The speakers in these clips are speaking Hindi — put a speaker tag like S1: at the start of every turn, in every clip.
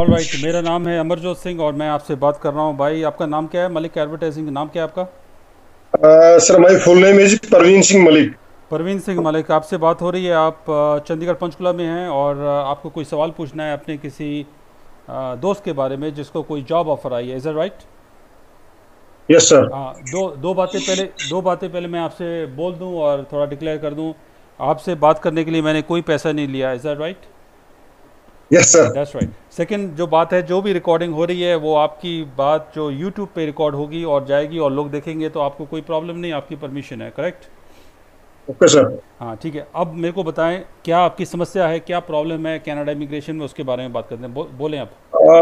S1: ऑलराइट, मेरा नाम है अमरजोत सिंह और मैं आपसे बात कर रहा हूँ। भाई आपका नाम क्या है? मलिक एडवर्टाइजिंग, नाम क्या है आपका?
S2: Sir my full name is Parveen Singh Malik.
S1: Parveen Singh Malik, आपसे बात हो रही है। आप चंडीगढ़ पंचकुला में हैं और आपको कोई सवाल पूछना है अपने किसी दोस्त के बारे में जिसको कोई जॉब ऑफर आई है। Is that right?
S2: Yes sir.
S1: हाँ, दो बातें पहले मैं आपसे बोल दूं और थोड़ा डिक्लेयर कर दूं। आपसे बात करने के लिए मैंने कोई पैसा नहीं लिया। Is that right?
S2: Yes sir.
S1: That's right. Second, जो बात है, जो भी रिकॉर्डिंग हो रही है वो आपकी बात जो यूट्यूब पे रिकॉर्ड होगी और जाएगी और लोग देखेंगे, तो आपको कोई प्रॉब्लम नहीं, आपकी परमिशन है, करेक्ट?
S2: Okay sir.
S1: हाँ ठीक है। अब मेरे को बताएं, क्या आपकी समस्या है, क्या प्रॉब्लम है कनाडा इमिग्रेशन में, उसके बारे में बात करते हैं। बोलें आप।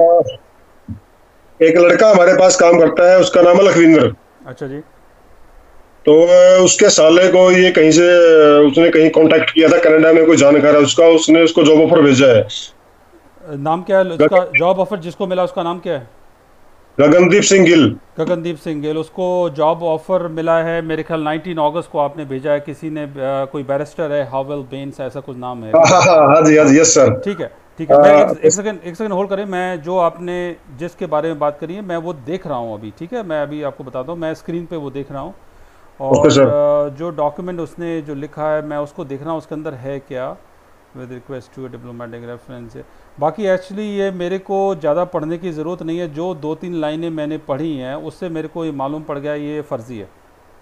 S2: एक लड़का हमारे पास काम करता है, उसका नाम है लखविंदर।
S1: अच्छा जी।
S2: तो उसके साले को ये कहीं से उसने कहीं कांटेक्ट किया था, कनाडा में कोई जानकार है उसका, उसने उसको जॉब ऑफर भेजा है।
S1: नाम क्या है उसका? जॉब ऑफर जिसको मिला उसका नाम क्या है?
S2: गगनदीप सिंह गिल।
S1: गगनदीप सिंह गिल। उसको जॉब ऑफर मिला है मेरे ख्याल 19 अगस्त को आपने भेजा है। किसी ने कोई बैरिस्टर है, हावेल बेंस ऐसा कुछ नाम है,
S2: हाँ
S1: ठीक
S2: हाँ
S1: है?
S2: हाँ हाँ जी, हाँ जी, यस सर।
S1: ठीक है। ठीक है, मैं एक सेकंड होल्ड करें। मैं जो आपने जिसके बारे में बात करी है मैं वो देख रहा हूँ अभी, ठीक है? मैं अभी आपको बताता हूँ, मैं स्क्रीन पे वो देख रहा हूँ।
S2: ओके
S1: और
S2: सर।
S1: जो डॉक्यूमेंट उसने जो लिखा है मैं उसको देख रहा हूँ, उसके अंदर है क्या। With request to diplomatic reference है। बाकी एक्चुअली ये मेरे को ज़्यादा पढ़ने की ज़रूरत नहीं है। जो दो तीन लाइनें मैंने पढ़ी हैं उससे मेरे को ये मालूम पड़ गया ये फ़र्ज़ी है।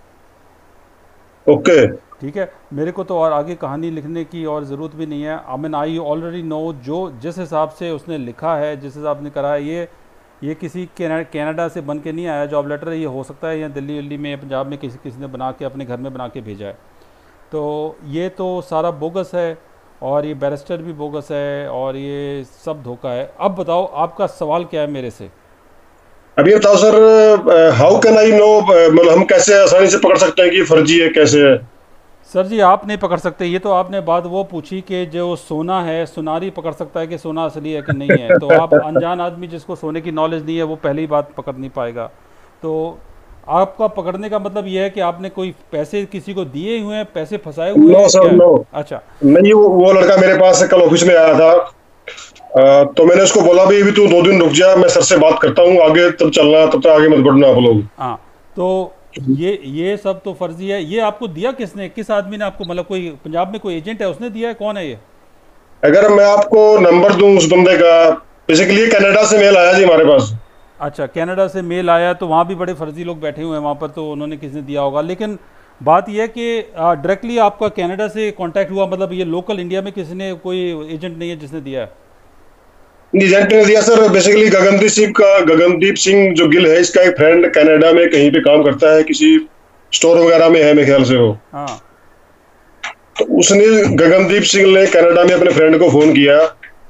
S2: ओके।
S1: ठीक है, मेरे को तो और आगे कहानी लिखने की और ज़रूरत भी नहीं है। I mean I already know, जो जिस हिसाब से उसने लिखा है, जिस हिसाब ने करा है, ये किसी कनाडा से बन के नहीं आया जॉब लेटर। ये हो सकता है या दिल्ली दिल्ली में, पंजाब में किसी किसी ने बना के अपने घर में बना के भेजा है। तो ये तो सारा बोगस है और ये बैरिस्टर भी बोगस है और ये सब धोखा है। अब बताओ आपका सवाल क्या है मेरे से?
S2: अभी बताओ sir, how can I know, मतलब हम कैसे आसानी से पकड़ सकते हैं कि ये फर्जी है, कैसे है?
S1: सर जी, आप नहीं पकड़ सकते। ये तो आपने बात वो पूछी कि जो सोना है, सुनारी पकड़ सकता है कि सोना असली है कि नहीं है। तो आप अनजान आदमी जिसको सोने की नॉलेज नहीं है वो पहली बात पकड़ नहीं पाएगा। तो आपका पकड़ने का मतलब ये है कि आपने कोई पैसे किसी को दिए हुए हैं, पैसे फंसाए हुए
S2: नो
S1: हैं,
S2: सर,
S1: क्या है?
S2: नो।
S1: अच्छा।
S2: नहीं, वो लड़का मेरे पास कल ऑफिस में आया था। तो मैंने उसको बोला भी अभी तू 2 दिन रुक जा, मैं सर से बात करता हूँ, आगे तब चलना, तब तक आगे मत बढ़ना आप लोग।
S1: हाँ, तो ये सब तो फर्जी है। ये आपको दिया किसने, किस आदमी ने आपको, मतलब कोई पंजाब में कोई एजेंट है उसने दिया है? कौन है ये?
S2: अगर मैं आपको नंबर दूं उस बंदे का, बेसिकली कनाडा से मेल आया जी हमारे पास।
S1: अच्छा, कनाडा से मेल आया, तो वहाँ भी बड़े फर्जी लोग बैठे हुए हैं वहाँ पर, तो उन्होंने किसी ने दिया होगा। लेकिन बात यह है कि डायरेक्टली आपका कनाडा से कांटेक्ट हुआ, मतलब ये लोकल इंडिया में किसी ने, कोई एजेंट नहीं है जिसने दिया है?
S2: एजेंट ने दिया सर, बेसिकली गगनदीप सिंह जो गिल है, इसका एक फ्रेंड कनाडा में कहीं पे काम करता है, किसी स्टोर वगैरह में है मेरे ख्याल से वो।
S1: हाँ
S2: तो उसने, गगनदीप सिंह ने कनाडा में अपने फ्रेंड को फोन किया,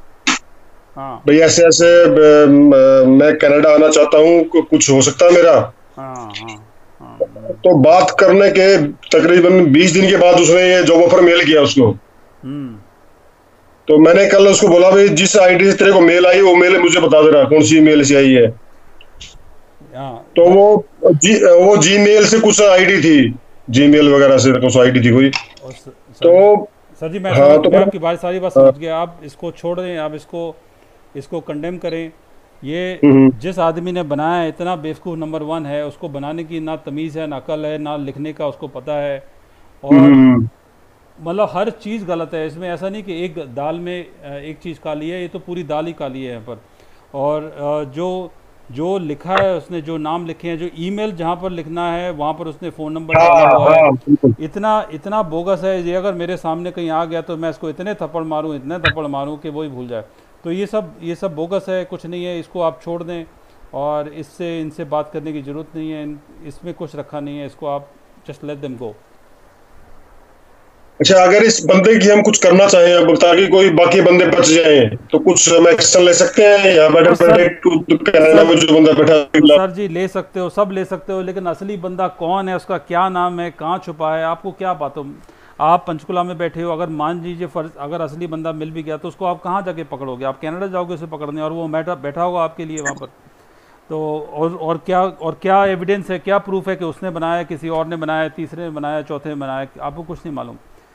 S1: हाँ
S2: भाई ऐसे ऐसे मैं कनाडा आना चाहता हूँ, कुछ हो सकता है मेरा?
S1: हाँ हाँ हाँ।
S2: तो बात करने के तकरीबन 20 दिन के बाद उसने ये जॉब ऑफर मेल किया उसको।
S1: हम्म।
S2: तो मैंने कल उसको बोला भाई जिस आईडी से तेरे को मेल आई वो मेल मुझे बता दे रहा, कौन सी मेल से आई है।
S1: हाँ
S2: तो वो जीमेल से कुछ आईडी थी, जीमेल वगैरह से कुछ आईडी थी कोई।
S1: और
S2: तो
S1: सर जी,
S2: हाँ, तो
S1: मैं आपकी सारी बात
S2: हाँ,
S1: समझ गया। आप इसको छोड़ दें, आप इसको कंडेम करें। ये
S2: हम्म,
S1: जिस आदमी ने बनाया है इतना बेवकूफ़, नंबर वन है। उसको बनाने की ना तमीज़ है, ना अकल है, ना लिखने का उसको पता है। और
S2: हम्म,
S1: मतलब हर चीज़ गलत है इसमें। ऐसा नहीं कि एक दाल में एक चीज़ काली है, ये तो पूरी दाल ही काली है यहाँ पर। और जो जो लिखा है उसने, जो नाम लिखे हैं, जो ईमेल जहाँ पर लिखना है वहाँ पर उसने फ़ोन नंबर
S2: हाँ
S1: डाला हुआ है।
S2: हाँ बिल्कुल।
S1: इतना इतना बोगस है ये। अगर मेरे सामने कहीं आ गया तो मैं इसको इतने थप्पड़ मारूं, इतने थप्पड़ मारूं कि वो ही भूल जाए। तो ये सब बोगस है, कुछ नहीं है। इसको आप छोड़ दें और इनसे बात करने की ज़रूरत नहीं है। इसमें कुछ रखा नहीं है। इसको आप जस्ट लेट देम गो।
S2: अच्छा, अगर इस बंदे की हम कुछ करना चाहें अब ताकि कोई बाकी बंदे बच जाएं, तो कुछ हम एक्शन ले सकते हैं या बैठे
S1: और
S2: बैठे कनाडा
S1: सर
S2: में जो बंदा बैठा है?
S1: सर जी, ले सकते हो, सब ले सकते हो, लेकिन असली बंदा कौन है, उसका क्या नाम है, कहाँ छुपा है, आपको क्या बात हो? आप पंचकुला में बैठे हो, अगर मान लीजिए फर्ज, अगर असली बंदा मिल भी गया तो उसको आप कहाँ जाके पकड़ोगे? आप कनाडा जाओगे उसे पकड़ने और वो बैठा बैठा होगा आपके लिए वहाँ पर। तो और क्या एविडेंस है, क्या प्रूफ है कि उसने बनाया, किसी और ने बनाया, तीसरे ने बनाया, चौथे ने बनाया? आपको कुछ नहीं मालूम।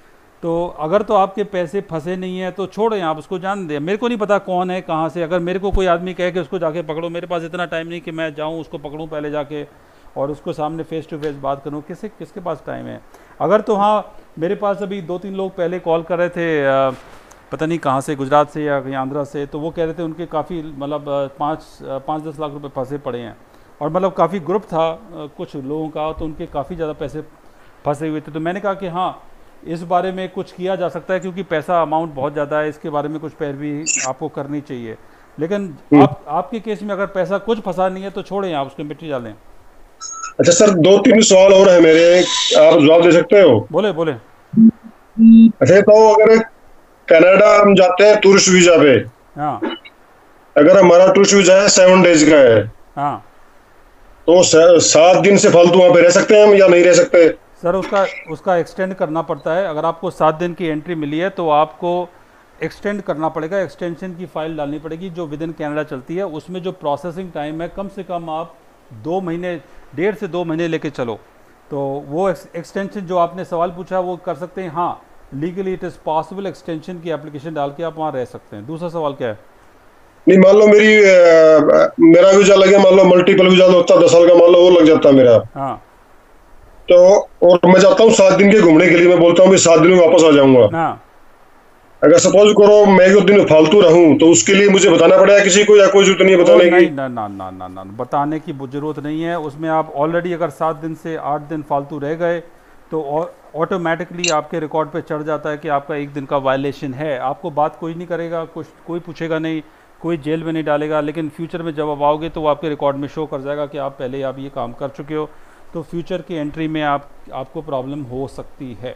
S1: तो अगर तो आपके पैसे फंसे नहीं हैं तो छोड़ें, आप उसको जान दें। मेरे को नहीं पता कौन है कहाँ से, अगर मेरे को कोई आदमी कहे कि उसको जाके पकड़ो, मेरे पास इतना टाइम नहीं कि मैं जाऊँ उसको पकड़ूँ पहले जाके और उसको सामने फेस टू फेस बात करूँ, किसके पास टाइम है। अगर तो हाँ, मेरे पास अभी 2-3 लोग पहले कॉल कर रहे थे, पता नहीं कहाँ से, गुजरात से या कहीं आंध्रा से, तो वो कह रहे थे उनके काफ़ी मतलब 5-10 लाख रुपए फंसे पड़े हैं, और मतलब काफ़ी ग्रुप था कुछ लोगों का, तो उनके काफ़ी ज़्यादा पैसे फंसे हुए थे। तो मैंने कहा कि हाँ, इस बारे में कुछ किया जा सकता है, क्योंकि पैसा अमाउंट बहुत ज़्यादा है, इसके बारे में कुछ पैरवी आपको करनी चाहिए। लेकिन आपके केस में अगर पैसा कुछ फंसा नहीं है तो छोड़ें, आप उसको मिट्टी डालें।
S2: अच्छा सर, 2-3 सवाल और है मेरे, आप जवाब दे सकते हो?
S1: बोले बोले।
S2: अच्छा तो अगर कनाडा हम जाते हैं टूरिस्ट वीजा पे,
S1: हाँ
S2: अगर हमारा टूरिस्ट वीजा है 7 डेज का है,
S1: हाँ
S2: तो 7 दिन से फालतू वहां पे रह सकते हैं हम या नहीं रह सकते?
S1: सर, उसका उसका एक्सटेंड करना पड़ता है। अगर आपको 7 दिन की एंट्री मिली है तो आपको एक्सटेंड करना पड़ेगा, एक्सटेंशन की फाइल डालनी पड़ेगी जो विद इन कैनेडा चलती है। उसमें जो प्रोसेसिंग टाइम है कम से कम आप 2 महीने, 1.5 से 2 महीने लेके चलो। तो वो एक्सटेंशन जो आपने सवाल पूछा वो कर सकते हैं। हाँ, legally it is possible, extension की एप्लीकेशन डाल के आप वहाँ रह सकते हैं। दूसरा सवाल क्या है?
S2: नहीं, मान लो मेरा वीजा लगे, मान लो मल्टीपल वीजा होता 10 साल का, मान लो वो लग जाता मेरा,
S1: हाँ
S2: तो और मैं जाता हूँ 7 दिन के घूमने के लिए, मैं बोलता हूँ कि 7 दिन में वापस आ जाऊंगा।
S1: हाँ
S2: अगर सपोज करो मैं 1 दिन फालतू रहूं, तो उसके लिए मुझे बताना पड़ेगा किसी को, या कोई जरूरत नहीं है
S1: ओ
S2: बताने की?
S1: नहीं, ना ना ना ना ना, बताने की जरूरत नहीं है। उसमें आप ऑलरेडी अगर 7 दिन से 8 दिन फालतू रह गए तो ऑटोमेटिकली आपके रिकॉर्ड पे चढ़ जाता है कि आपका 1 दिन का वायलेशन है। आपको बात कोई नहीं करेगा, कुछ कोई पूछेगा नहीं, कोई जेल में नहीं डालेगा। लेकिन फ्यूचर में जब आप आओगे तो वो आपके रिकॉर्ड में शो कर जाएगा कि आप पहले आप ये काम कर चुके हो, तो फ्यूचर की एंट्री में आपको प्रॉब्लम हो सकती है।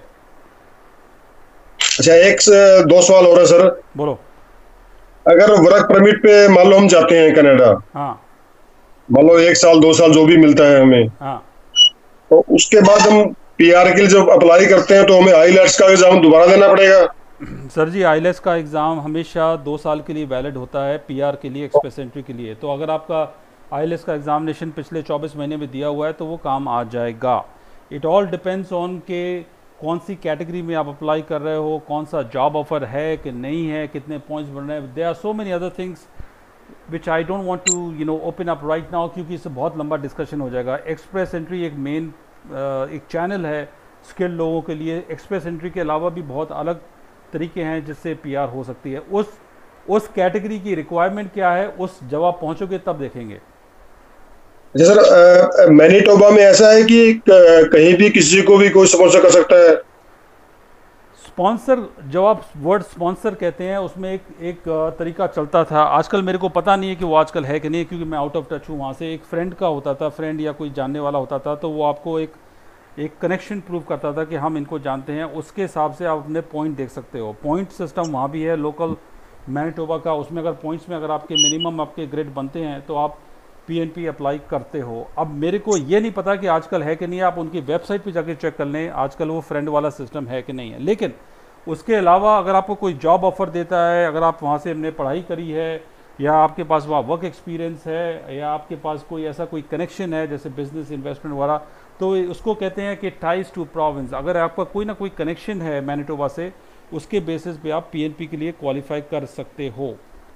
S2: अच्छा, एक से 2 सवाल और है सर।
S1: बोलो।
S2: अगर वर्क परमिट पे मान लो हम जाते हैं कनाडा,
S1: हाँ
S2: मान लो 1 साल 2 साल जो भी मिलता है हमें,
S1: हाँ
S2: तो उसके बाद हम पीआर के लिए जब अप्लाई करते हैं तो हमें आईलेट्स का एग्जाम दोबारा देना पड़ेगा?
S1: सर जी, आईलेट्स का एग्ज़ाम हमेशा 2 साल के लिए वैलिड होता है, पीआर के लिए, एक्सप्रेस एंट्री के लिए। तो अगर आपका आईलेट्स का एग्जामिनेशन पिछले 24 महीने में दिया हुआ है तो वो काम आ जाएगा। इट ऑल डिपेंड्स ऑन के कौन सी कैटेगरी में आप अप्लाई कर रहे हो, कौन सा जॉब ऑफर है कि नहीं है, कितने पॉइंट्स बन रहे हैं। There are so many other things which I don't want to open up right now, क्योंकि इससे बहुत लंबा डिस्कशन हो जाएगा। एक्सप्रेस एंट्री एक मेन एक चैनल है स्किल्ड लोगों के लिए। एक्सप्रेस एंट्री के अलावा भी बहुत अलग तरीके हैं जिससे पीआर हो सकती है। उस कैटेगरी की रिक्वायरमेंट क्या है, उस जब आप पहुंचोगे तब देखेंगे।
S2: अच्छा सर, मैनीटोबा में ऐसा है कि कहीं भी किसी को भी कोई स्पॉन्सर कर सकता है?
S1: स्पॉन्सर, जब आप वर्ड स्पॉन्सर कहते हैं उसमें एक तरीका चलता था, आजकल मेरे को पता नहीं है कि वो आजकल है कि नहीं, क्योंकि मैं आउट ऑफ टच हूँ वहाँ से। एक फ्रेंड का होता था, फ्रेंड या कोई जानने वाला होता था, तो वो आपको एक कनेक्शन प्रूव करता था कि हम इनको जानते हैं। उसके हिसाब से आप अपने पॉइंट देख सकते हो। पॉइंट सिस्टम वहाँ भी है लोकल मैनीटोबा का। उसमें अगर पॉइंट्स में अगर आपके मिनिमम आपके ग्रेड बनते हैं तो आप पीएनपी अप्लाई करते हो। अब मेरे को ये नहीं पता कि आजकल है कि नहीं, आप उनकी वेबसाइट पे जाके चेक कर लें आजकल वो फ्रेंड वाला सिस्टम है कि नहीं है। लेकिन उसके अलावा अगर आपको कोई जॉब ऑफर देता है, अगर आप वहाँ से हमने पढ़ाई करी है, या आपके पास वहाँ वर्क एक्सपीरियंस है, या आपके पास कोई ऐसा कोई कनेक्शन है जैसे बिजनेस इन्वेस्टमेंट वगैरह, तो उसको कहते हैं कि टाइज टू प्रोविंस। अगर आपका कोई ना कोई कनेक्शन है मैनीटोबा से, उसके बेसिस पे आप पीएनपी के लिए क्वालिफाई कर सकते हो।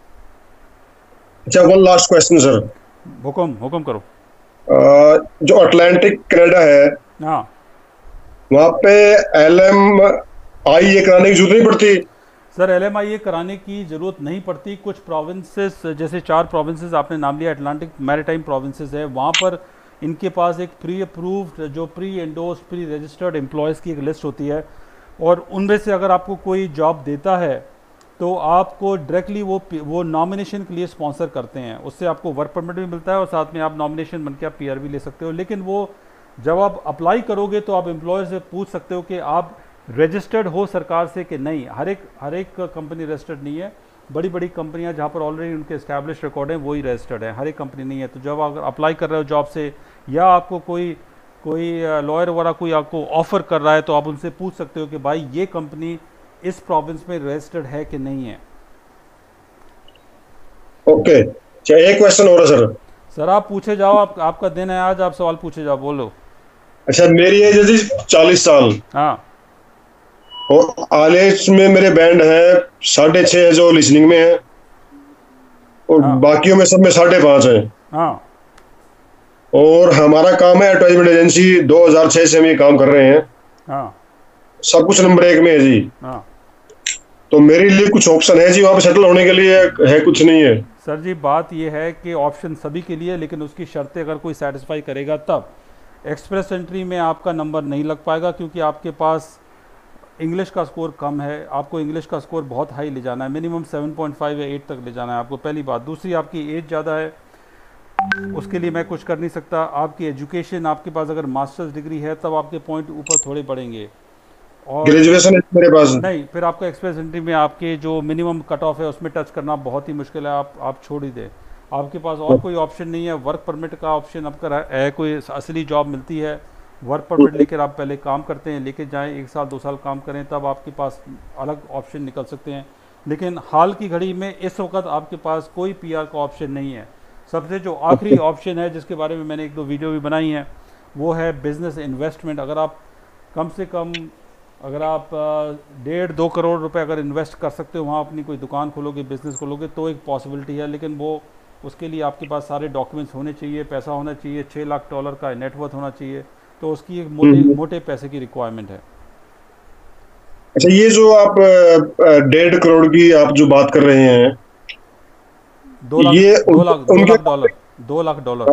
S2: अच्छा, वन लास्ट क्वेश्चन सर।
S1: हुक्म हुक्म करो।
S2: जो अटलांटिक कनाडा है,
S1: हाँ
S2: वहाँ पे LMI कराने की जरूरत नहीं पड़ती?
S1: सर, LMIA कराने की ज़रूरत नहीं पड़ती। कुछ प्रोविंसेस, जैसे 4 प्रोविंसेस आपने नाम लिया, अटलांटिक मैरीटाइम प्रोविंसेस है, वहाँ पर इनके पास एक प्री अप्रूव्ड, जो pre endorsed, pre registered employees की एक लिस्ट होती है, और उनमें से अगर आपको कोई जॉब देता है तो आपको डायरेक्टली वो नॉमिनेशन के लिए स्पॉन्सर करते हैं। उससे आपको वर्क परमिट भी मिलता है और साथ में आप नॉमिनेशन बन के आप PR भी ले सकते हो। लेकिन वो जब आप अप्लाई करोगे तो आप एम्प्लॉयर से पूछ सकते हो कि आप रजिस्टर्ड हो सरकार से कि नहीं। हर एक कंपनी रजिस्टर्ड नहीं है। बड़ी बड़ी कंपनियां जहां पर ऑलरेडी उनके एस्टैब्लिश रिकॉर्ड हैं वही रजिस्टर्ड है, हर एक कंपनी नहीं है। तो जब आप अप्लाई कर रहे हो जॉब से, या आपको कोई लॉयर वगैरह कोई आपको ऑफर कर रहा है, तो आप उनसे पूछ सकते हो कि भाई ये कंपनी इस प्रोविंस में रजिस्टर्ड है कि नहीं है।
S2: ओके, एक क्वेश्चन और है सर।
S1: सर आप पूछे जाओ, आपका दिन है आज, आप सवाल पूछे जाओ, बोलो।
S2: अच्छा, मेरी एज है जी 40 साल,
S1: हाँ
S2: और आलेज में मेरे बैंड है 6.5 है जो लिसनिंग में है, और
S1: हाँ
S2: बाकियों में सब में 5.5 है।
S1: हाँ
S2: और हमारा काम है एडवर्टाइजमेंट एजेंसी, 2006 से हम ये काम कर रहे हैं।
S1: हाँ
S2: सब कुछ नंबर 1 में है जी।
S1: हाँ।
S2: तो मेरे लिए कुछ ऑप्शन है जी वहाँ पे सेटल होने के लिए, है कुछ नहीं है?
S1: सर जी बात ये है कि ऑप्शन सभी के लिए, लेकिन उसकी शर्तें अगर कोई सेटिस्फाई करेगा तब। एक्सप्रेस एंट्री में आपका नंबर नहीं लग पाएगा क्योंकि आपके पास इंग्लिश का स्कोर कम है। आपको इंग्लिश का स्कोर बहुत हाई ले जाना है, मिनिमम 7.5 या 8 तक ले जाना है आपको, पहली बात। दूसरी, आपकी एज ज़्यादा है, उसके लिए मैं कुछ कर नहीं सकता। आपकी एजुकेशन, आपके पास अगर मास्टर्स डिग्री है तब आपके पॉइंट ऊपर थोड़े बढ़ेंगे। और
S2: ग्रेजुएशन है मेरे पास।
S1: नहीं, फिर आपका एक्सप्रेस एंट्री में आपके जो मिनिमम कट ऑफ है उसमें टच करना बहुत ही मुश्किल है, आप छोड़ ही दें। आपके पास और कोई ऑप्शन नहीं है। वर्क परमिट का ऑप्शन आपका है, कोई असली जॉब मिलती है, वर्क परमिट लेकर आप पहले काम करते हैं, लेके जाएं, 1 साल 2 साल काम करें, तब आपके पास अलग ऑप्शन निकल सकते हैं। लेकिन हाल की घड़ी में इस वक्त आपके पास कोई पीआर का ऑप्शन नहीं है। सबसे जो आखिरी ऑप्शन है, जिसके बारे में मैंने 1-2 वीडियो भी बनाई हैं, वो है बिज़नेस इन्वेस्टमेंट। अगर आप कम से कम, अगर आप 1.5-2 करोड़ रुपए अगर इन्वेस्ट कर सकते हो, वहाँ अपनी कोई दुकान खोलोगे, बिज़नेस खोलोगे, तो एक पॉसिबिलिटी है। लेकिन वो, उसके लिए आपके पास सारे डॉक्यूमेंट्स होने चाहिए, पैसा होना चाहिए, $6 लाख का नेटवर्थ होना चाहिए, तो उसकी एक मोटे पैसे की रिक्वायरमेंट है।
S2: अच्छा, ये जो आप 1.5 करोड़ की आप जो बात कर रहे हैं,
S1: 2 लाख,
S2: ये
S1: 2 लाख, 2
S2: उनके
S1: lakh dollar, $2 lakh.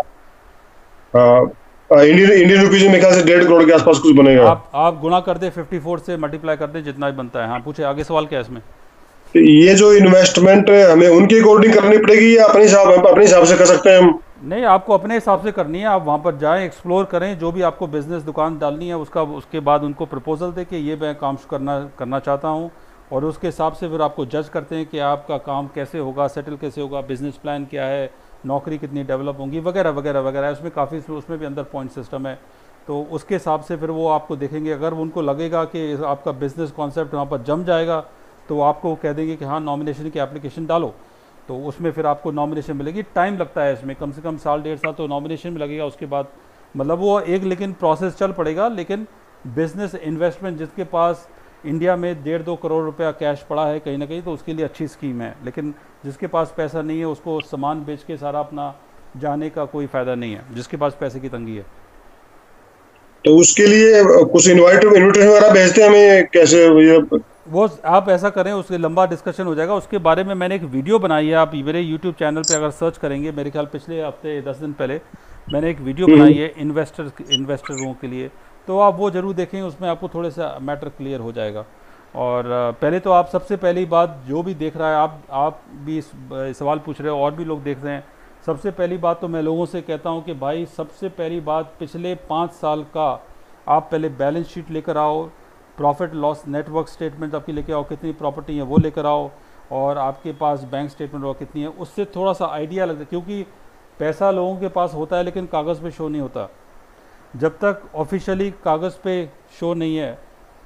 S2: Indian Indian rupees में मेरे ख्याल से 1.5 करोड़ के आसपास कुछ बनेगा।
S1: आप गुणा कर दे, 54 से मल्टीप्लाई कर दे, जितना भी बनता है। हाँ, पूछे आगे, सवाल क्या है इसमें?
S2: तो ये जो इन्वेस्टमेंट हमें उनके अकॉर्डिंग करनी पड़ेगी या अपने हिसाब से कर सकते हैं हम?
S1: नहीं, आपको अपने हिसाब से करनी है। आप वहाँ पर जाएं, एक्सप्लोर करें, जो भी आपको बिज़नेस दुकान डालनी है उसका, उसके बाद उनको प्रपोजल दे कि ये मैं काम करना चाहता हूँ, और उसके हिसाब से फिर आपको जज करते हैं कि आपका काम कैसे होगा, सेटल कैसे होगा, बिज़नेस प्लान क्या है, नौकरी कितनी डेवलप होंगी, वगैरह वगैरह वगैरह। उसमें काफ़ी, उसमें भी अंदर पॉइंट सिस्टम है। तो उसके हिसाब से फिर वो आपको देखेंगे। अगर उनको लगेगा कि आपका बिज़नेस कॉन्सेप्ट वहाँ पर जम जाएगा, तो आपको कह देंगे कि हाँ, नॉमिनेशन की एप्लीकेशन डालो, तो उसमें फिर आपको नॉमिनेशन मिलेगी। टाइम लगता है इसमें, कम से कम 1.5 साल तो नॉमिनेशन में लगेगा। उसके बाद मतलब वो एक, लेकिन प्रोसेस चल पड़ेगा। लेकिन बिजनेस इन्वेस्टमेंट, जिसके पास इंडिया में 1.5-2 करोड़ रुपया कैश पड़ा है कहीं ना कहीं, तो उसके लिए अच्छी स्कीम है। लेकिन जिसके पास पैसा नहीं है, उसको सामान बेच के सारा अपना जाने का कोई फ़ायदा नहीं है, जिसके पास पैसे की तंगी है।
S2: तो उसके लिए कुछ इन्विटेशन वगैरह भेजते हैं हमें कैसे ये?
S1: वो आप ऐसा करें, उसके लंबा डिस्कशन हो जाएगा। उसके बारे में मैंने एक वीडियो बनाई है, आप मेरे यूट्यूब चैनल पे अगर सर्च करेंगे, मेरे ख्याल पिछले हफ्ते 10 दिन पहले मैंने एक वीडियो बनाई है इन्वेस्टरों के लिए, तो आप वो ज़रूर देखें। उसमें आपको थोड़े सा मैटर क्लियर हो जाएगा। और पहले तो आप, सबसे पहली बात, जो भी देख रहा है, आप भी सवाल पूछ रहे हो, और भी लोग देख रहे हैं, सबसे पहली बात तो मैं लोगों से कहता हूं कि भाई, सबसे पहली बात, पिछले 5 साल का आप पहले बैलेंस शीट लेकर आओ, प्रॉफिट लॉस नेटवर्क स्टेटमेंट आपकी लेकर आओ, कितनी प्रॉपर्टी है वो लेकर आओ, और आपके पास बैंक स्टेटमेंट और कितनी है, उससे थोड़ा सा आइडिया लगता है। क्योंकि पैसा लोगों के पास होता है, लेकिन कागज़ पे शो नहीं होता। जब तक ऑफिशियली कागज़ पे शो नहीं है,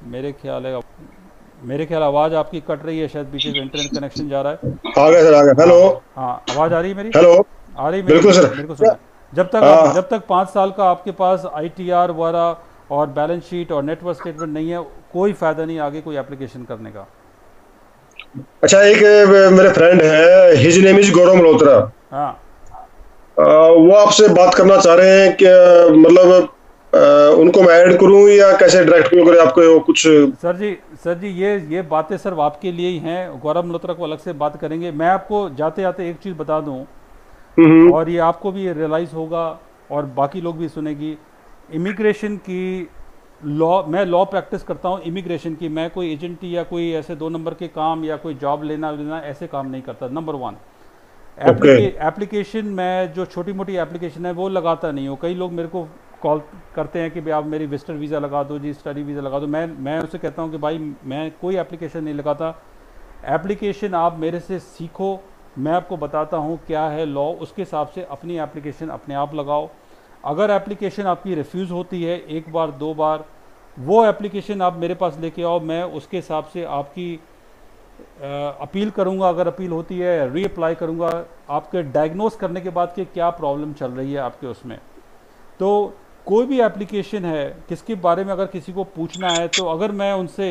S1: मेरे ख्याल आवाज़ आपकी कट रही है, शायद पीछे का इंटरनेट कनेक्शन जा रहा है।
S2: आ गया सर, आ गया। हेलो।
S1: हाँ, आवाज़ आ रही है मेरी?
S2: हेलो।
S1: आ रही
S2: बिल्कुल सर।
S1: मेरे को सुना। जब तक 5 साल का आपके पास ITR वगैरह और बैलेंस शीट और नेटवर्क स्टेटमेंट नहीं है, कोई फ़ायदा नहीं आगे कोई एप्लीकेशन करने का।
S2: अच्छा, एक मेरे फ्रेंड है, his name is Gaurav Malhotra.
S1: हाँ,
S2: वो आपसे बात करना चाह रहे हैं कि मतलब उनको मैं ऐड करूं या कैसे डायरेक्ट कॉल करें आपको कुछ?
S1: सर जी ये बातें सिर्फ आपके लिए ही हैं। गौरव मल्होत्रा को अलग से बात करेंगे। मैं आपको जाते जाते एक चीज़ बता दूं, और ये आपको भी रियलाइज़ होगा और बाकी लोग भी सुनेगी। इमिग्रेशन की मैं लॉ प्रैक्टिस करता हूँ इमिग्रेशन की। मैं कोई एजेंटी या कोई ऐसे 2 नंबर के काम या कोई जॉब लेना ऐसे काम नहीं करता। नंबर 1, एप्लीकेशन, मैं जो छोटी मोटी एप्लीकेशन है वो लगाता नहीं हूँ। कई लोग मेरे को कॉल करते हैं कि भाई आप मेरी विजिटर वीज़ा लगा दो जी, स्टडी वीज़ा लगा दो। मैं उससे कहता हूँ कि भाई, मैं कोई एप्लीकेशन नहीं लगाता। एप्लीकेशन आप मेरे से सीखो, मैं आपको बताता हूँ क्या है लॉ, उसके हिसाब से अपनी एप्लीकेशन अपने आप लगाओ। अगर एप्लीकेशन आपकी रिफ्यूज़ होती है 1 बार 2 बार, वो एप्लीकेशन आप मेरे पास लेके आओ, मैं उसके हिसाब से आपकी अपील करूंगा। अगर अपील होती है, रीअप्लाई करूंगा, आपके डायग्नोस करने के बाद कि क्या प्रॉब्लम चल रही है आपके उसमें। तो कोई भी एप्लीकेशन है, किसके बारे में अगर किसी को पूछना है, तो अगर मैं उनसे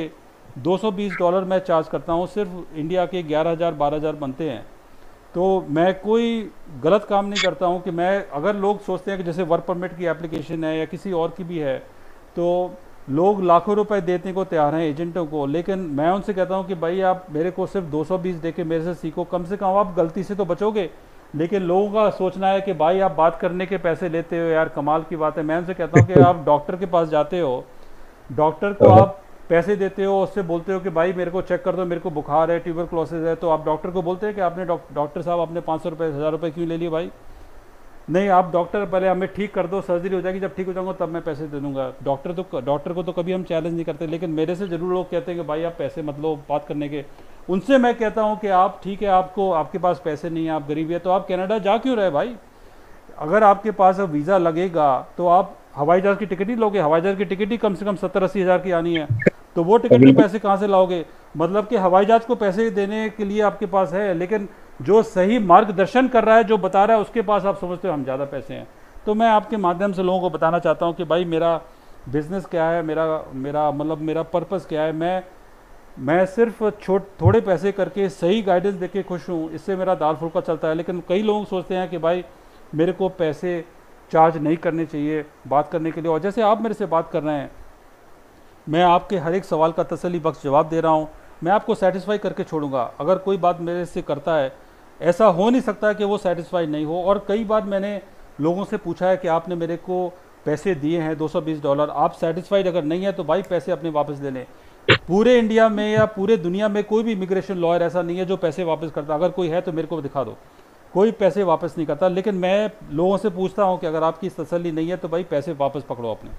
S1: $220 मैं चार्ज करता हूँ, सिर्फ इंडिया के 11,000 12,000 बनते हैं। तो मैं कोई गलत काम नहीं करता हूँ कि मैं, अगर लोग सोचते हैं कि जैसे वर्क परमिट की एप्लीकेशन है या किसी और की भी है, तो लोग लाखों रुपए देने को तैयार हैं एजेंटों को, लेकिन मैं उनसे कहता हूँ कि भाई आप मेरे को सिर्फ 220 दे के मेरे से सीखो, कम से कम आप गलती से तो बचोगे। लेकिन लोगों का सोचना है कि भाई आप बात करने के पैसे लेते हो, यार कमाल की बात है। मैं उनसे कहता हूँ कि आप डॉक्टर के पास जाते हो, डॉक्टर को आप पैसे देते हो, उससे बोलते हो कि भाई मेरे को चेक कर दो, मेरे को बुखार है, ट्यूबरक्लोसिस है, तो आप डॉक्टर को बोलते हैं कि आपने डॉक्टर साहब आपने 500 रुपये 1000 रुपये क्यों ले लिए भाई? नहीं, आप डॉक्टर पहले हमें ठीक कर दो, सर्जरी हो जाएगी, जब ठीक हो जाऊंगा तब मैं पैसे दे दूंगा। डॉक्टर को तो कभी हम चैलेंज नहीं करते, लेकिन मेरे से जरूर लोग कहते हैं कि भाई आप पैसे मत लो बात करने के। उनसे मैं कहता हूँ कि आप ठीक है, आपको आपके पास पैसे नहीं है, आप गरीबी है, तो आप कनाडा जा क्यों रहे भाई? अगर आपके पास अब वीज़ा लगेगा तो आप हवाई जहाज़ की टिकट ही लोगे? हवाई जहाज़ की टिकट ही कम से कम 70-80 हज़ार की आनी है, तो वो टिकट के पैसे कहाँ से लाओगे? मतलब कि हवाई जहाज़ को पैसे देने के लिए आपके पास है, लेकिन जो सही मार्गदर्शन कर रहा है, जो बता रहा है, उसके पास आप समझते हो हम ज़्यादा पैसे हैं। तो मैं आपके माध्यम से लोगों को बताना चाहता हूँ कि भाई मेरा बिज़नेस क्या है, मेरा मेरा मतलब मेरा पर्पज़ क्या है। मैं सिर्फ थोड़े पैसे करके सही गाइडेंस देके खुश हूँ, इससे मेरा दाल फुल्का चलता है। लेकिन कई लोग सोचते हैं कि भाई मेरे को पैसे चार्ज नहीं करने चाहिए बात करने के लिए, और जैसे आप मेरे से बात कर रहे हैं, मैं आपके हर एक सवाल का तसल्ली बख्श जवाब दे रहा हूँ, मैं आपको सेटिस्फाई करके छोड़ूंगा। अगर कोई बात मेरे से करता है, ऐसा हो नहीं सकता कि वो सेटिस्फाई नहीं हो। और कई बार मैंने लोगों से पूछा है कि आपने मेरे को पैसे दिए हैं $220, आप सेटिस्फाइड अगर नहीं है तो भाई पैसे अपने वापस ले लें। पूरे इंडिया में या पूरे दुनिया में कोई भी इमिग्रेशन लॉयर ऐसा नहीं है जो पैसे वापस करता। अगर कोई है तो मेरे को दिखा दो, कोई पैसे वापस नहीं करता। लेकिन मैं लोगों से पूछता हूँ कि अगर आपकी तसल्ली नहीं है तो भाई पैसे वापस पकड़ो अपने।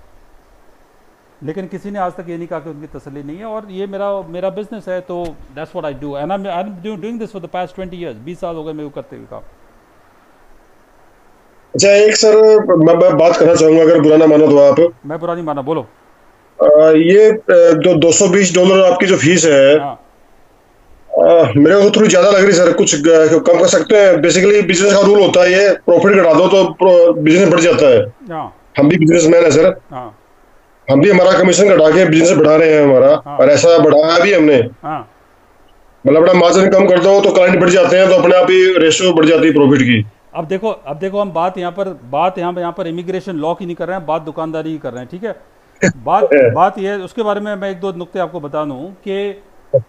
S1: लेकिन किसी ने आज तक ये नहीं कहा कि उनकी तसल्ली नहीं है, और ये मेरा बिजनेस है, तो that's what I do, and I am doing this for the past 20 years. 20 साल हो गए मेरे को करते हुए काम।
S2: अच्छा, एक सर मैं बात करना चाहूंगा, अगर बुरा ना मानो तो आप।
S1: मैं बुरा नहीं माना, बोलो।
S2: ये जो $220 आपकी जो फीस है,
S1: हाँ
S2: मेरे को थोड़ी ज्यादा लग रही सर, कुछ कम कर सकते हैं? बेसिकली बिजनेस का रूल होता है ये, प्रॉफिट घटा दो तो बिजनेस बढ़ जाता है।
S1: हाँ
S2: हम भी बिजनेसमैन है सर,
S1: हाँ
S2: हम भी हमारा कमीशन घटा के बिजनेस बढ़ा रहे हैं हमारा,
S1: हाँ
S2: और ऐसा बढ़ाया भी हमने।
S1: हाँ।
S2: मतलब अपना मार्जिन कम कर दो तो क्लाइंट बढ़ जाते हैं, तो अपने आप ही रेशियो बढ़ जाती है प्रॉफिट की।
S1: अब देखो हम बात यहाँ पर इमिग्रेशन लॉ की नहीं कर रहे हैं, बात दुकानदारी की कर रहे हैं, ठीक है? बात ये है, उसके बारे में मैं एक दो नुक्ते आपको बता दूं कि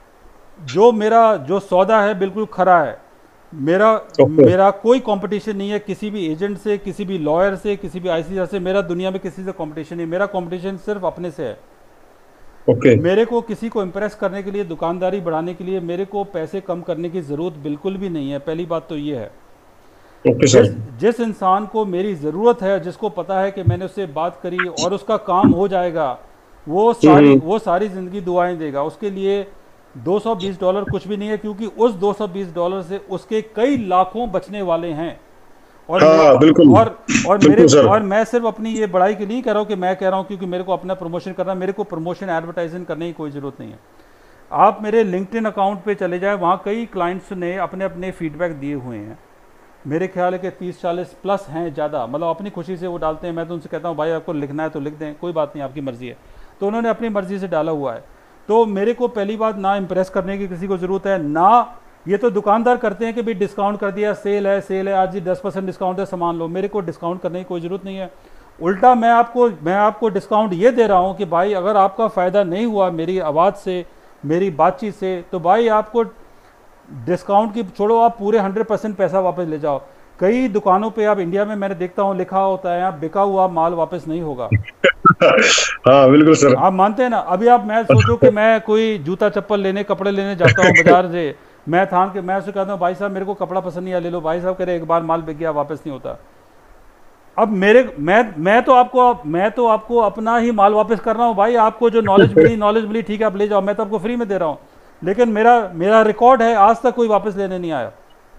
S1: जो सौदा है बिल्कुल खरा है। मेरा कोई कंपटीशन नहीं है किसी भी एजेंट से, किसी भी लॉयर से, किसी भी आईसीआर से। मेरा दुनिया में किसी से कंपटीशन नहीं, मेरा कंपटीशन सिर्फ अपने से है। मेरे को किसी को इम्प्रेस करने के लिए, दुकानदारी बढ़ाने के लिए मेरे को पैसे कम करने की ज़रूरत बिल्कुल भी नहीं है। पहली बात तो ये है। जिस इंसान को मेरी ज़रूरत है, जिसको पता है कि मैंने उससे बात करी और उसका काम हो जाएगा, वो सारी ज़िंदगी दुआएं देगा। उसके लिए $220 कुछ भी नहीं है, क्योंकि उस $220 से उसके कई लाखों बचने वाले हैं। और
S2: हाँ, बिल्कुल,
S1: और मैं सिर्फ अपनी ये बड़ाई के लिए कह रहा हूँ कि मैं कह रहा हूँ क्योंकि मेरे को अपना प्रमोशन करना है। मेरे को प्रमोशन एडवर्टाइजिंग करने की कोई ज़रूरत नहीं है। आप मेरे लिंक्डइन अकाउंट पे चले जाए, वहाँ कई क्लाइंट्स ने अपने अपने फीडबैक दिए हुए हैं। मेरे ख्याल है कि 30-40 प्लस हैं ज़्यादा, मतलब अपनी खुशी से वो डालते हैं। मैं तो उनसे कहता हूँ भाई आपको लिखना है तो लिख दें, कोई बात नहीं, आपकी मर्ज़ी है। तो उन्होंने अपनी मर्ज़ी से डाला हुआ है। तो मेरे को पहली बात, ना इम्प्रेस करने की किसी को ज़रूरत है, ना ये तो दुकानदार करते हैं कि भाई डिस्काउंट कर दिया, सेल है आज ही 10% डिस्काउंट है, सामान लो। मेरे को डिस्काउंट करने की कोई ज़रूरत नहीं है। उल्टा मैं आपको डिस्काउंट ये दे रहा हूँ कि भाई अगर आपका फ़ायदा नहीं हुआ मेरी आवाज़ से, मेरी बातचीत से, तो भाई आपको डिस्काउंट की छोड़ो, आप पूरे 100% पैसा वापस ले जाओ। कई दुकानों पे आप इंडिया में मैंने देखता हूँ लिखा होता है यहाँ बिका हुआ माल वापस नहीं होगा।
S2: हाँ बिल्कुल सर,
S1: आप मानते हैं ना? अभी आप मैं सोचो कि मैं कोई जूता चप्पल लेने, कपड़े लेने जाता हूँ बाजार से, मैं उससे कहता हूँ भाई साहब मेरे को कपड़ा पसंद नहीं है, ले लो। भाई साहब कह रहे एक बार माल बिक गया वापस नहीं होता। अब मैं तो आपको अपना ही माल वापस कर रहा हूँ भाई। आपको जो नॉलेज मिली ठीक है, आप ले जाओ, मैं तो आपको फ्री में दे रहा हूँ। लेकिन मेरा रिकॉर्ड है, आज तक कोई वापस लेने नहीं आया।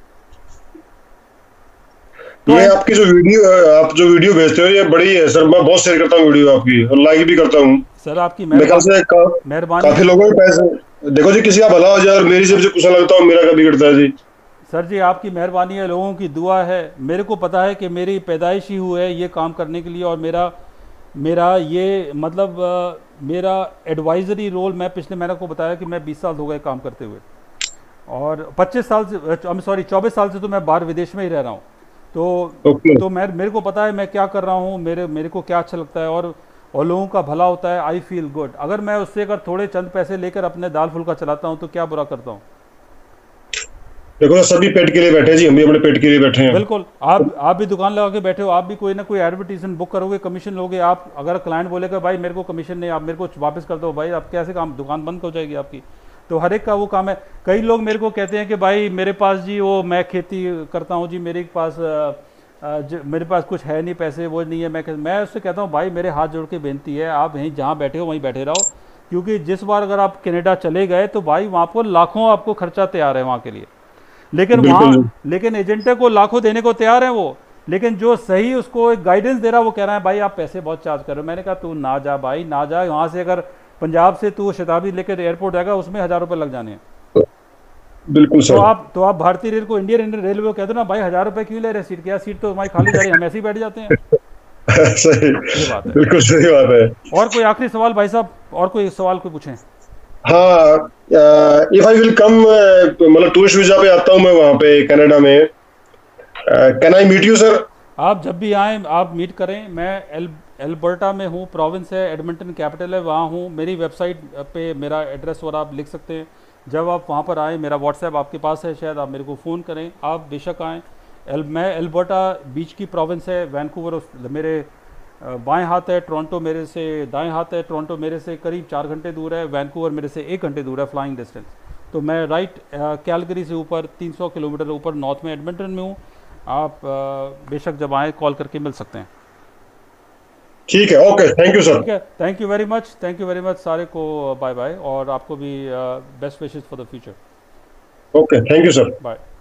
S2: तो ये आपकी आप जो वीडियो भेजते हो ये बड़ी है सर, मैं बहुत शेयर करता हूँ वीडियो आपकी, और लाइक भी करता हूँ
S1: सर। आपकी
S2: मेहरबानी। काफी लोगों के पैसे, देखो जी, किसी का भला हो जाए और मेरी से कुछ लगता हूँ, मेरा कभी करता है जी।
S1: सर जी आपकी मेहरबानी है, लोगों की दुआ है। मेरे को पता है कि मेरी पैदाइश ही हुई है ये काम करने के लिए, और मेरा ये मतलब मेरा एडवाइजरी रोल, मैं पिछले मैंने को बताया कि मैं 20 साल हो गए काम करते हुए, और 25 साल से, आई एम सॉरी 24 साल से तो मैं बाहर विदेश में ही रह रहा हूँ।
S2: ओके।
S1: तो मैं, मेरे को पता है मैं क्या कर रहा हूँ, मेरे मेरे को क्या अच्छा लगता है, और लोगों का भला होता है, आई फील गुड। अगर मैं उससे अगर थोड़े चंद पैसे लेकर अपने दाल फुल्का चलाता हूँ तो क्या बुरा करता हूँ।
S2: देखो ना, सभी पेट के लिए बैठे हैं जी, हम भी अपने पेट के लिए बैठे हैं।
S1: बिल्कुल, आप भी दुकान लगा के बैठे हो, आप भी कोई ना कोई एडवर्टीजमेंट बुक करोगे, कमीशन लोगे आप। अगर क्लाइंट बोलेगा भाई मेरे को कमीशन नहीं, आप मेरे को वापस कर दो, भाई आप कैसे काम, दुकान बंद हो जाएगी आपकी। तो हर एक का वो काम है। कई लोग मेरे को कहते हैं कि भाई मेरे पास जी वो मैं खेती करता हूँ जी, मेरे पास मेरे पास कुछ है नहीं, पैसे वो नहीं है। मैं उससे कहता हूँ भाई मेरे हाथ जोड़ के बेनती है, आप यहीं जहाँ बैठे हो वहीं बैठे रहो, क्योंकि जिस बार अगर आप कनाडा चले गए तो भाई वहाँ पर लाखों आपको खर्चा तैयार है वहाँ के लिए। लेकिन
S2: बिल्कुल।
S1: वहाँ, लेकिन एजेंटे को लाखों देने को तैयार है वो, लेकिन जो सही उसको एक गाइडेंस दे रहा है वो कह रहा है भाई आप पैसे बहुत चार्ज कर रहे हो। मैंने कहा तू ना जा भाई, ना जा वहाँ से। अगर पंजाब से तू शताब्दी लेकर एयरपोर्ट जाएगा उसमें 1000 रुपये लग जाने हैं।
S2: बिल्कुल सर।
S1: तो आप भारतीय रेल को, इंडियन रेलवे को कहते हो ना भाई 1000 रुपये क्यों ले रहे सीट, क्या सीट तो हमारी खाली जा रही है, हम ऐसे ही बैठ जाते हैं।
S2: सही।
S1: ये बात है।
S2: बिल्कुल सही बात है।
S1: और कोई आखिरी सवाल भाई साहब, और कोई सवाल कोई पूछें।
S2: हाँ, इफ आई विल कम, मतलब टूरिस्ट वीजा पे आता हूँ मैं वहाँ पे कनाडा में, can I meet you sir?
S1: आप जब भी आएँ आप मीट करें। मैं एल्बर्टा में हूँ, प्रोविंस है, एडमिंटन कैपिटल है, वहाँ हूँ। मेरी वेबसाइट पे मेरा एड्रेस और आप लिख सकते हैं। जब आप वहाँ पर आएँ, मेरा व्हाट्सएप आपके पास है शायद, आप मेरे को फ़ोन करें, आप बेशक आएँ। मैं एल्बर्टा बीच की प्रोविंस है, वैंकूवर मेरे बाएं हाथ है, टोरंटो मेरे से दाएं हाथ है। टोरंटो मेरे से करीब 4 घंटे दूर है, वैंकूवर मेरे से 1 घंटे दूर है फ्लाइंग डिस्टेंस। तो मैं राइट कैलगरी से ऊपर 300 किलोमीटर ऊपर नॉर्थ में एडमिंटन में हूँ। आप बेशक जब आएँ कॉल करके मिल सकते हैं।
S2: ठीक है, ओके, थैंक यू सर।
S1: ठीक है, thank you very much, thank you very much सारे को, बाय बाय, और आपको भी best wishes for the future.
S2: Okay, thank you sir.
S1: Bye.